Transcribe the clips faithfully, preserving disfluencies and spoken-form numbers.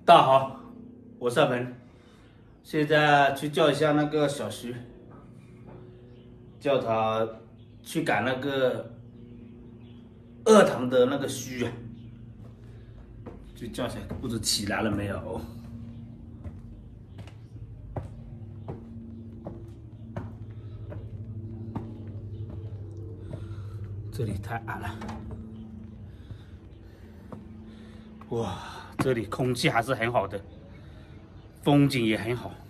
大家好，我是阿鹏，现在去叫一下那个小徐，叫他去赶那个二堂的那个虚啊，去叫一下，不知起来了没有？这里太暗了，哇，这里空气还是很好的，风景也很好。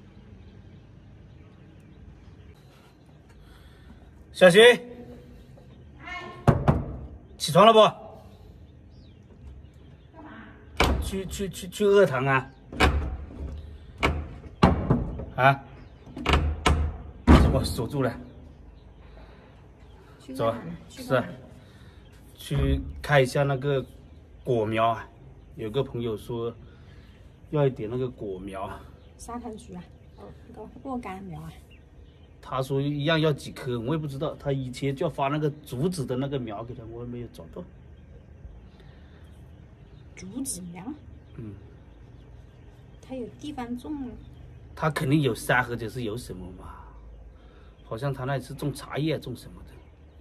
小徐，起床了不？干嘛？去去去去二堂啊！啊？怎么锁住了？走啊，是啊，去看一下那个果苗啊。有个朋友说要一点那个果苗， 沙滩橘啊，哦，那个若干苗啊。 他说一样要几棵，我也不知道。他以前就要发那个竹子的那个苗给他，我也没有找到。 竹子苗？ 嗯， 他有地方种吗？ 他肯定有山或者是有什么嘛，好像他那是种茶叶，种什么的。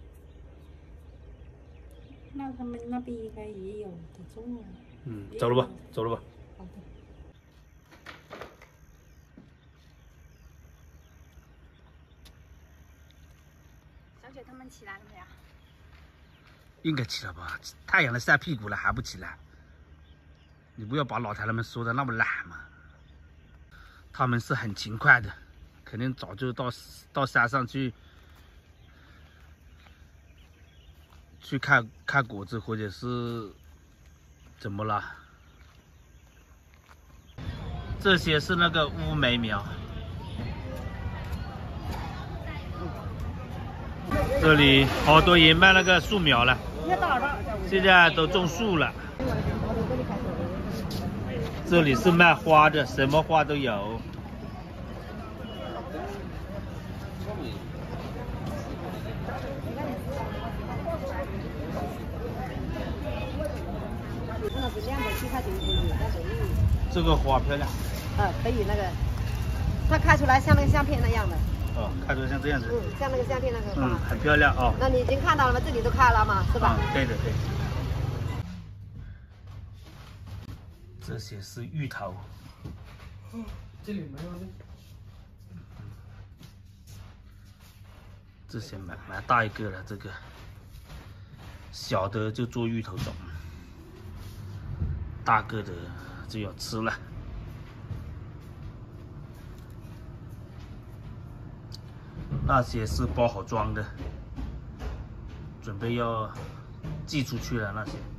那他们那边应该也有的种啊。 嗯，走了吧，走了吧。 好的。小雪他们起来了没有？ 应该起了吧？太阳都晒屁股了还不起来？你不要把老太太们说的那么懒嘛。他们是很勤快的，肯定早就到到山上去。去看看果子，或者是怎么了？这些是那个乌梅苗，这里好多也卖那个树苗了，现在都种树了。这里是卖花的，什么花都有。这个花漂亮。 呃，可以那个，它开出来像那个相片那样的。 哦，开出来像这样子。 嗯，像那个相片那个花。 嗯，很漂亮哦。 那你已经看到了吗？这里都开了吗？是吧？ 嗯，对的对的。这些是芋头。 嗯，这里没有的。 这些蛮蛮大一个了，这个小的就做芋头种，大个的就要吃了。那些是包好装的，准备要寄出去了那些。